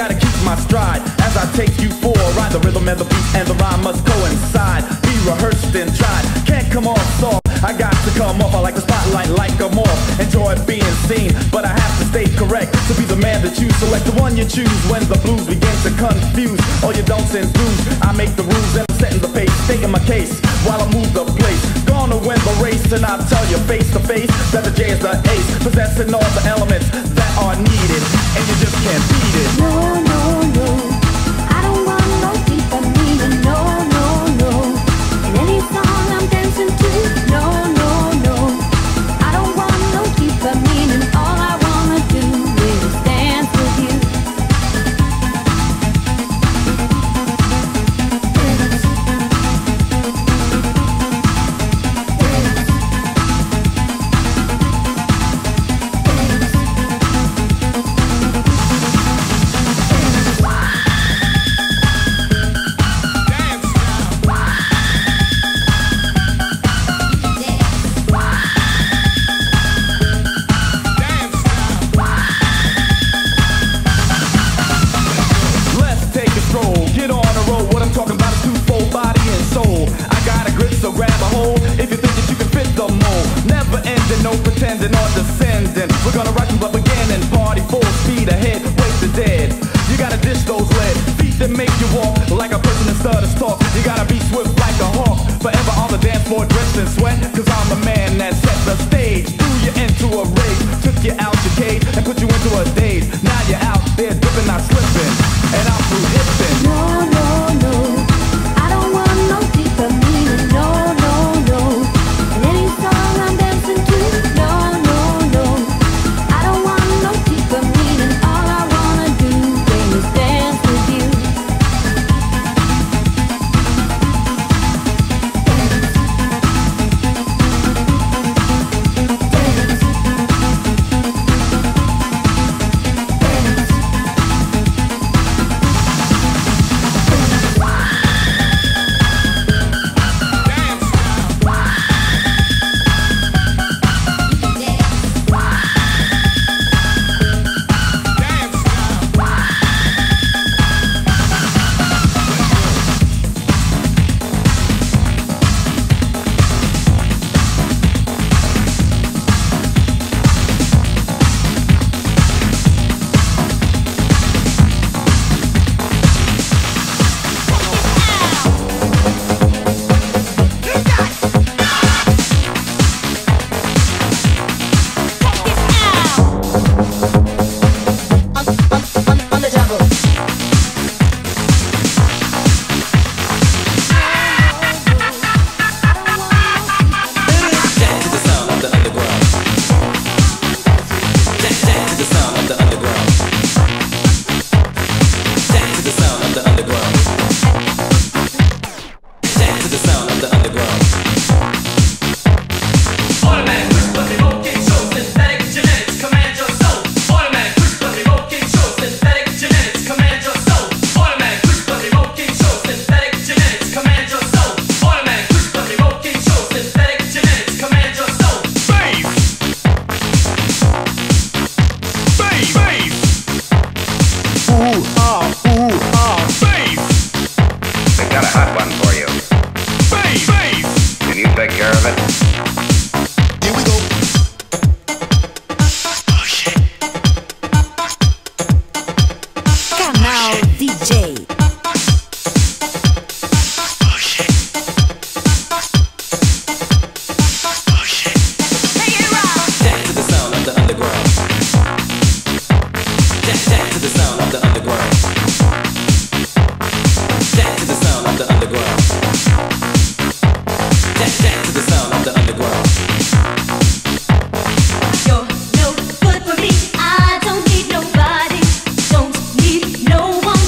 gotta keep my stride as I take you for a ride. The rhythm and the beat and the rhyme must coincide. Be rehearsed and tried. Can't come off soft. I got to come off. I like the spotlight like a moth. Enjoy being seen, but I have to stay correct to be the man that you select. The one you choose when the blues begin to confuse all your don'ts and do's. I make the rules and I'm setting the pace, stating my case while I move the place. Gonna win the race, and I'll tell you face to face that the J is the ace, possessing all the elements that are needed, and you just can't beat it. No, no, no, I don't want no deeper meaning. No, no, no, in any song I'm dancing to. No, no, no, I don't want no deeper meaning. All I wanna do is dance with you. No pretending or descending. We're gonna rock you up again and party full speed ahead. Wake the dead. You gotta dish those lead feet that make you walk like a person that stutters talk. You gotta be swift like a hawk. Forever on the dance floor dressed in sweat. Cause I'm the man that set the stage. Threw you into a rage. Took you out your cage and put you into a daze. Now you're out there dipping, not slipping. And I'm through hipping. No, no, no, I don't want no deeper meaning. No, no, no, in any song I'm dancing to. No, no, no, I don't want no deeper meaning. All I wanna do is dance with you. You're no good for me. I don't need nobody. Don't need no one.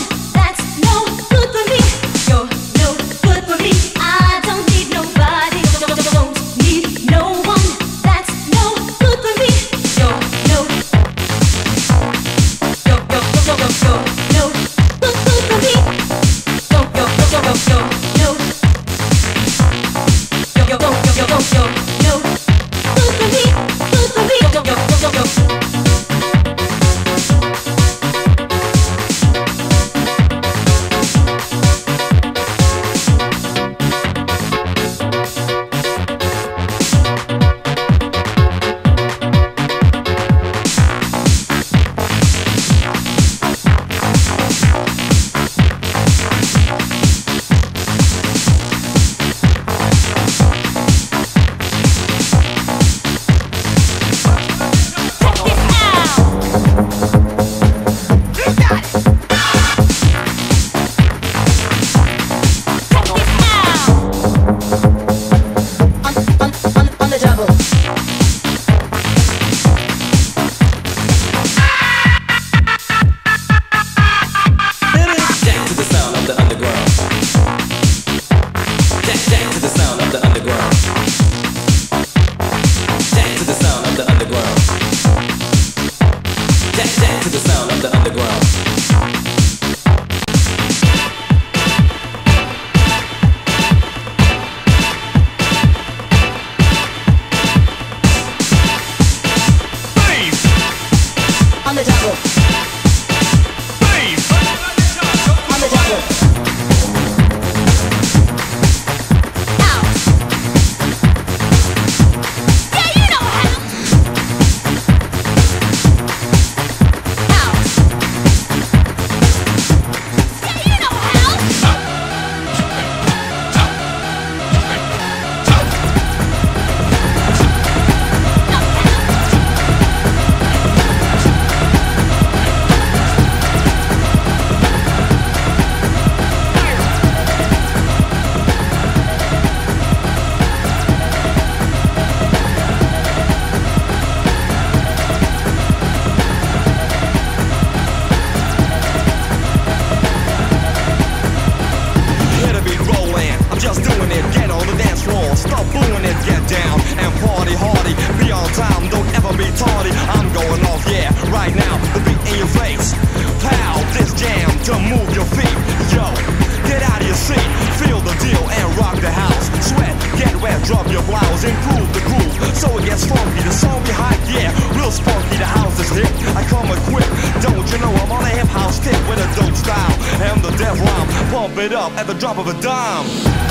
move your feet. Yo, get out of your seat, feel the deal and rock the house. Sweat, get wet, drop your blouse, improve the groove so it gets funky. The song behind, yeah, real spunky. The house is hip, I come equipped. Don't you know I'm on a hip house tip with a dope style and the death rhyme. Pump it up at the drop of a dime.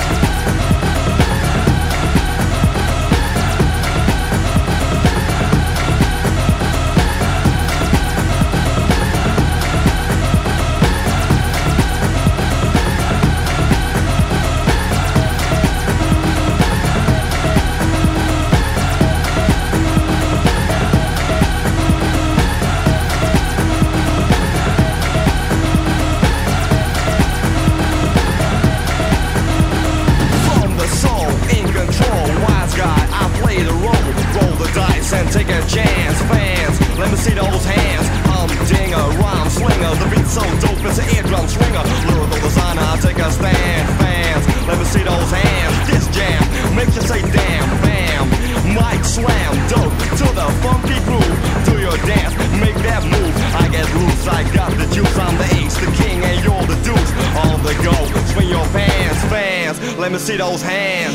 And take a chance, fans, let me see those hands. Humdinger, rhyme slinger, the beat so dope it's an eardrum swinger. Lyrical designer, I take a stand, fans, let me see those hands. This jam makes you say damn, bam. Mic slam, dope to the funky groove. Do your dance, make that move. I get loose, I got the juice. I'm the ace, the king, and you're the deuce. On the go, swing your pants, fans, let me see those hands.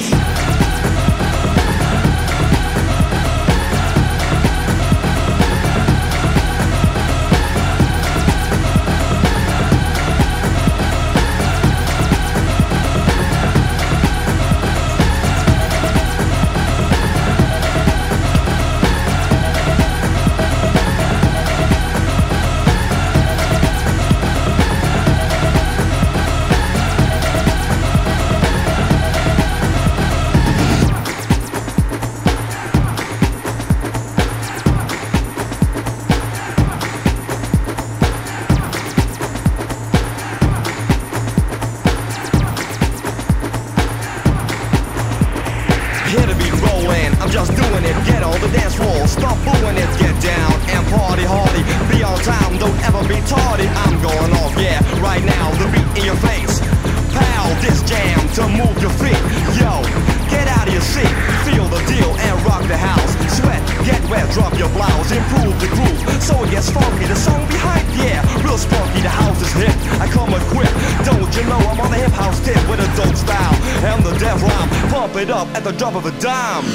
Here to be rolling, I'm just doing it. Get on the dance floor, stop booing it. Get down and party hardy. Be on time, don't ever be tardy. I'm going off, yeah, right now, the beat in your face. Pal, this jam to move your feet. Yo, get out of your seat, feel the deal and rock the house. Sweat, get wet, drop your blouse, improve the groove so it gets funky. The song behind, yeah, real spunky. The house is hip, I come equipped. Don't you know I'm on the hip house tip with a dope style and the death rhyme. Pump it up at the drop of a dime.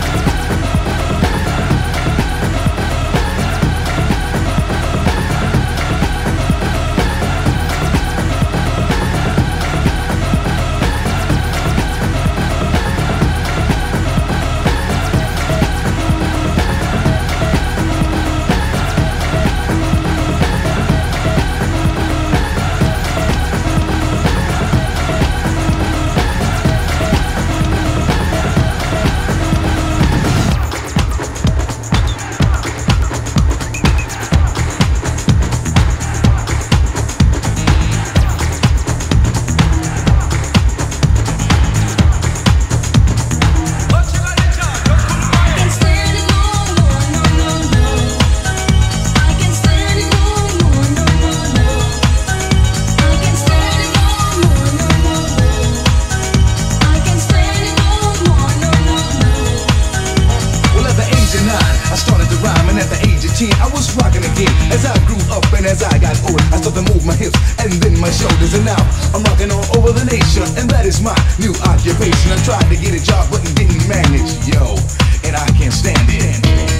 I was rocking again. As I grew up and as I got older, I started to move my hips and then my shoulders. And now I'm rocking all over the nation, and that is my new occupation. I tried to get a job but didn't manage, yo, and I can't stand it.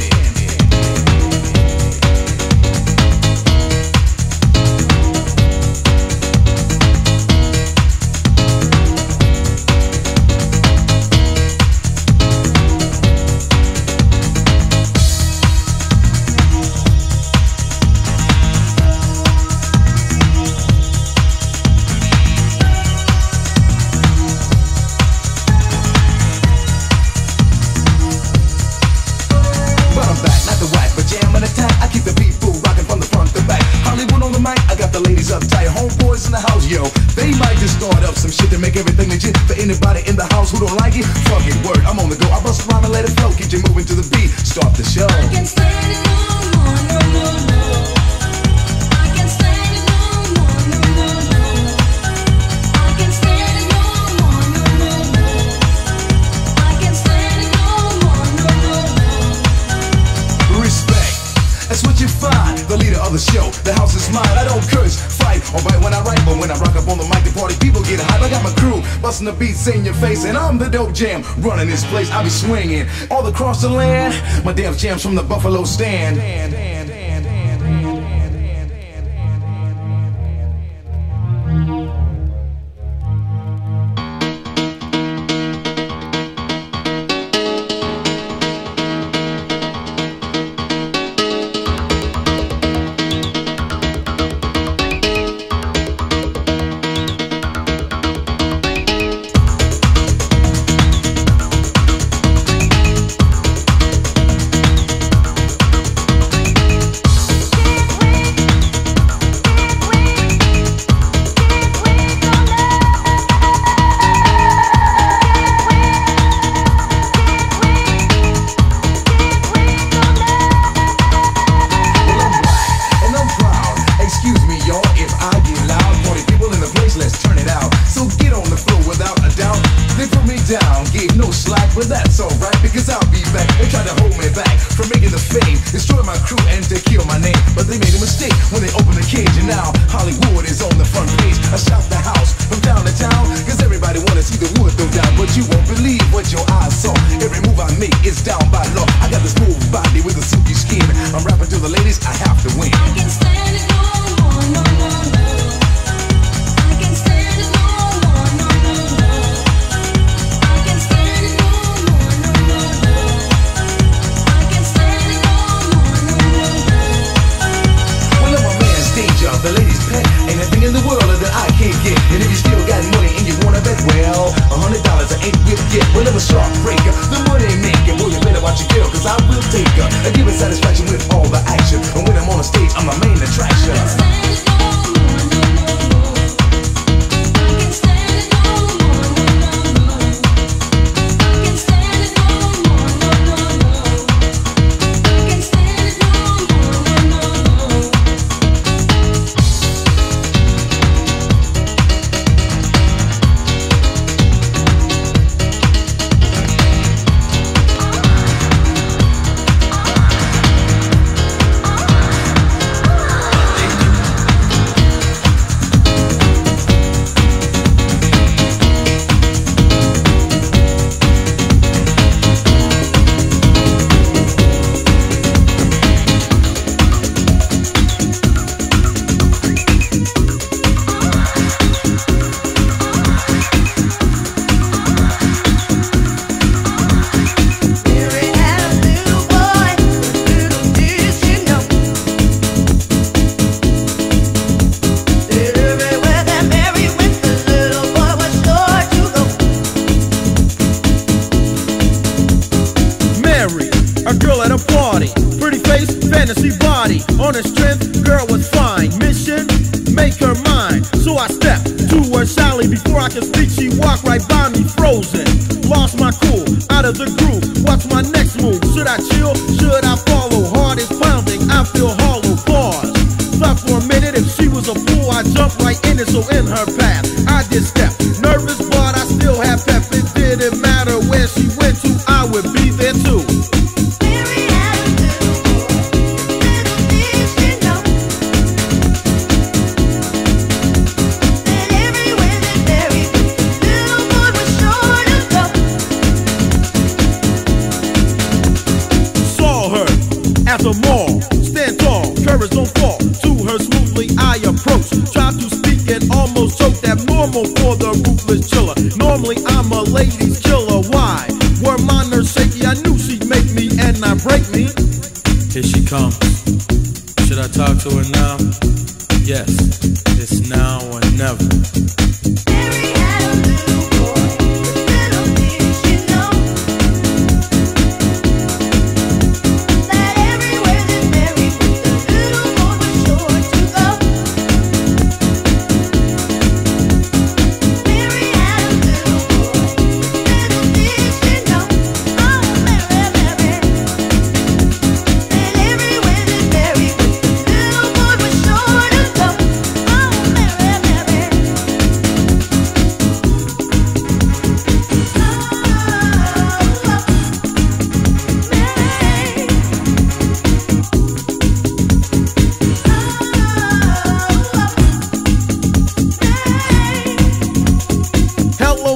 Homeboys in the house, yo, they might just start up some shit to make everything legit. For anybody in the house who don't like it, fuck it, word, I'm on the go. I bust a rhyme and let it flow, keep you moving to the beat, start the show. I can't stand it no more, no, no, no. I can't stand it no more, no, no, no. I can't stand it no more, no, no, no. I can't stand it no more, no, no, no. Respect, that's what you find, the leader of the show. The house is mine, I don't curse, fight, or bite when I write, When I rock up on the mic, the party people get hype. I got my crew busting the beats in your face, and I'm the dope jam running this place. I be swinging all across the land. My damn jams from the Buffalo stand.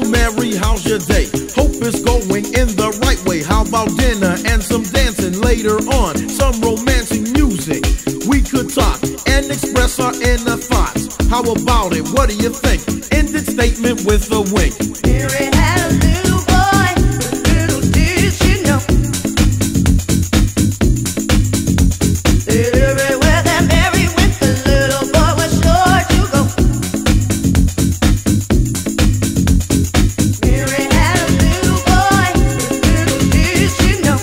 Mary, how's your day? Hope it's going in the right way. How about dinner and some dancing later on? Some romantic music. We could talk and express our inner thoughts. How about it? What do you think? Ended statement with a wink. Mary had a little boy, but little did she know that everywhere that Mary went, the little boy was sure to go. Mary had a little boy, but little did she know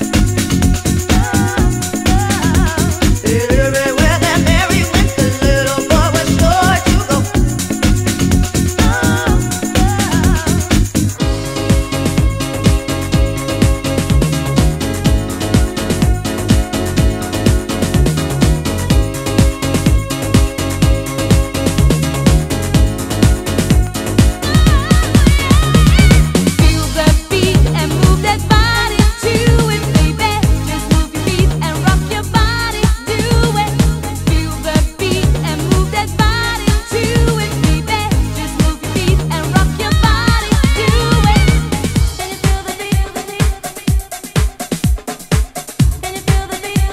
that everywhere that Mary went, the little boy was sure to go. Feel the beat and move that body to it, baby. Just move your feet and rock your body, do it. Feel the beat and move that body to it, baby. Just move your feet and rock your body, do it. Can you feel the beat? Can you feel the beat?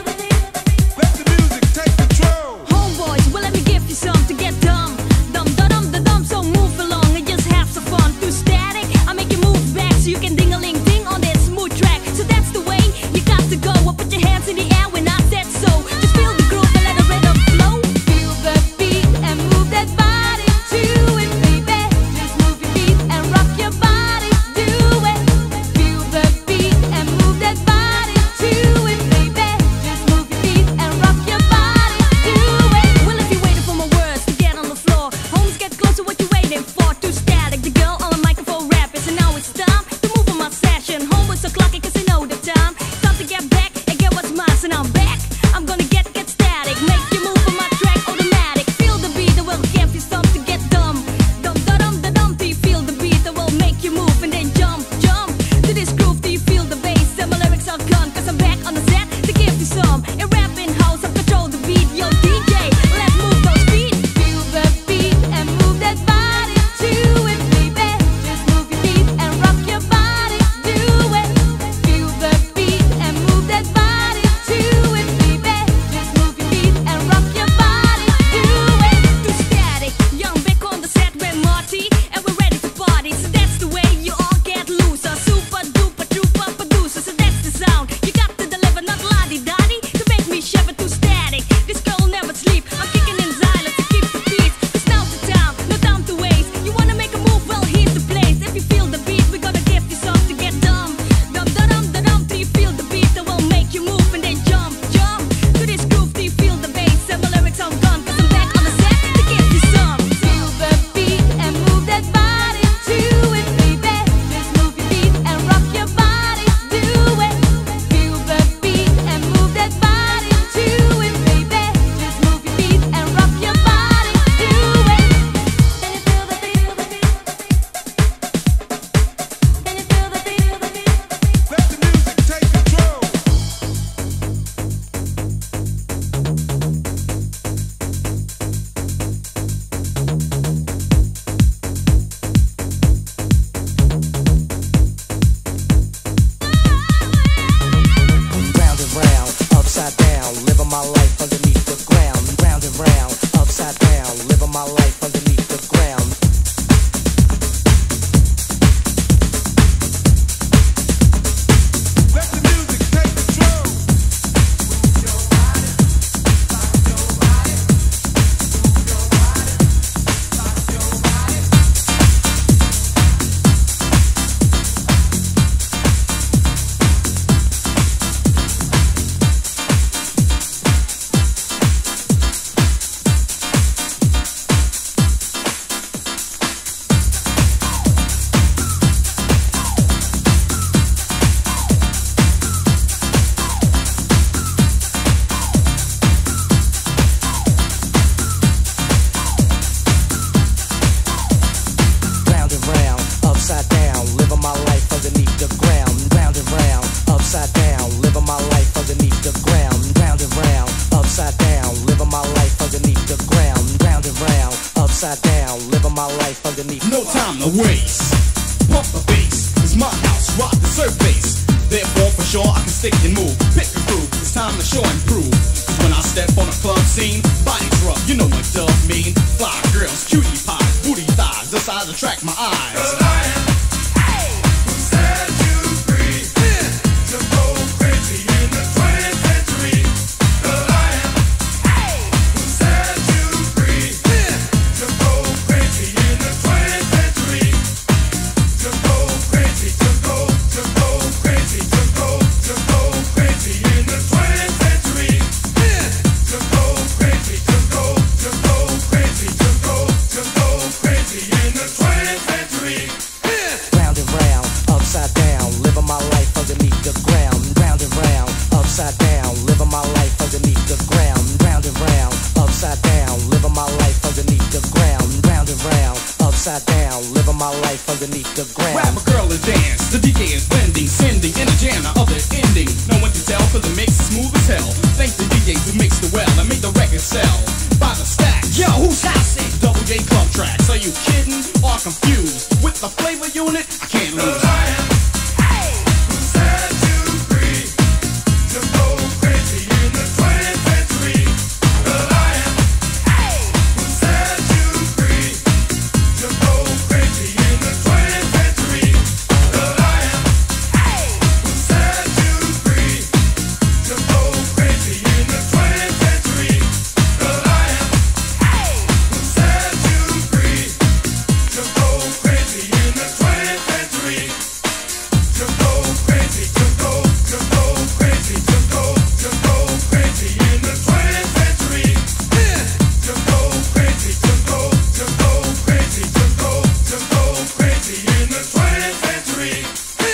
Let the music take control. Homeboys, well let me give you some to get dumb. Dum da dum da dum, so move along and just have some fun. Through static, I make you move back so you can ding a ling ding on this smooth track. So that's the way you got to go. Well, put your hands in the air when I said so. Just feel the groove and let the rhythm flow. Feel the beat and move that body to it, baby. Just move your feet and rock your body, do it. Feel the beat and move that body to it, baby. Just move your feet and rock your body, do it. Well, if you're waiting for my words to get on the floor, homes get closer, what you waiting for? Too static, the girl on the microphone rapping. So now it's time to move on my session. Homework's o'clock, cause I know the time. Time to get back and get what's mine. So now I'm back, I'm gonna get static. Make you move on my track, automatic. Feel the beat that will give you some to get dumb. Dum da dum da dum. Do you feel the beat that will make you move and then jump, jump to this groove? Do you feel the bass? And my lyrics are gone, cause I'm back on the set to give you some. In rapping house, I control the beat. Yo DJ, let's move those feet. Feel the beat and move that body to it, baby. Just move your feet and rock your body, do it. Feel the beat and move that body to it, baby. Just move your feet and rock your body, do it. Too static, young back on the set with Marty, and we're ready to party. So that's the way you all get loose. A super duper trooper producer, so that's the sound you got to deliver, not la-di-da-di to make me shiver. Too static, this girl will never sleep. I'm kicking in silence to keep the peace. Cause now's the time, no time to waste. You wanna make a move? Well, here's the place. If you feel the beat, we're gonna give you some to get dumb. Dum da dum da dum. Do you feel the beat that will make you move and then jump, jump to this groove? Do you feel the bass? And my lyrics are gone, cause I'm back on the set to give you some. Feel the beat and move that body to it, baby. Just move your feet and rock your body, do it. Feel the beat and move that body to it, baby. Just move your feet and rock your body, do it. Can you feel the beat? Can you feel the beat? Let the music take control. Round and round, upside down, living my life underneath the ground. Round and round, upside down, living my life underneath the ground. Let the music take control. upside down, living my life underneath. No time to waste. pump the bass. It's my house, rock the surface. Therefore, for sure, I can stick and move. Pick a groove, it's time to show and prove. Cause when I step on a club scene, bodies rough, you know what does mean. Fly girls, cutie pies, booty thighs, the size attract my eyes. The lion, hey, who set you free, to go crazy in the 20th century. The lion, hey, who set you free, to go crazy in the 20th century. To go crazy, to go crazy, to go crazy in the 20th century. To go crazy, to go crazy, to go crazy in the 20th century. Round and round, upside down, living my life underneath the ground. Round and round, upside down, living my life underneath the ground. Round and round, upside down, living my life underneath the ground. Round and round, upside down, living my life underneath the ground. Grab a girl and dance, the DJ is blending, sending in a jam, the other ending. No one can tell, cause the mix is smooth as hell. Thank the DJs who mixed it well and made the record sell. By the stack, yo, who's housing? Double J Club Tracks, are you kidding or confused? With the flavor unit, I can't lose. The lion, hey, who set you free, to go crazy in the 20th century. The lion, hey, who set you free, to go crazy in the 20th century. The lion, hey, who set you free, to go crazy in the 20th century. The lion, hey, who set you free, to go crazy in the 20th century. To go crazy, to go crazy, to go crazy in the 20th century. To go crazy, to go crazy, to go crazy in the 20th century.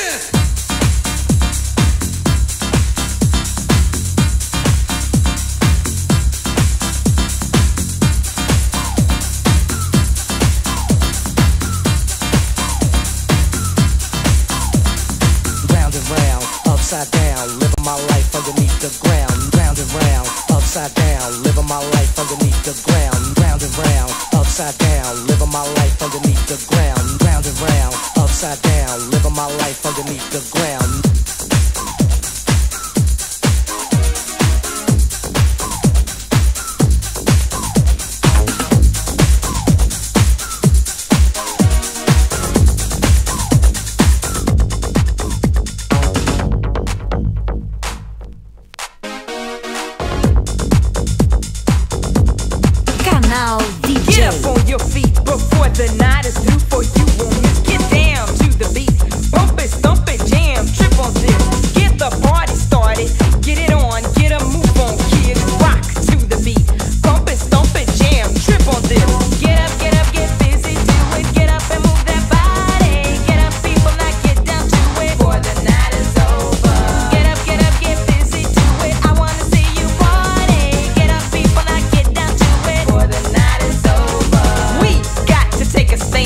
Round and round, upside down, living my life underneath the ground. Round and round, upside down, living my life underneath the ground. Round and round, upside down, living my life underneath the ground. Round and round, upside down, living my life underneath the ground. Canal DJ. Get up on your feet before the night is through. For you won't miss. Get down to the beat. Bump it, stomp it, jam, trip on this. Get the party started. Get it on, get a move on, kid. Rock to the beat. Bump it, stomp it, jam, trip on this. Get up, get busy, do it. Get up and move that body. Get up, people, now get down to it. Before the night is over. Get up, get busy, do it. I wanna see you party. Get up, people, now get down to it. Before the night is over. We got to take a stand.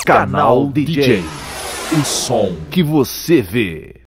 Canal DJ. O som que você vê.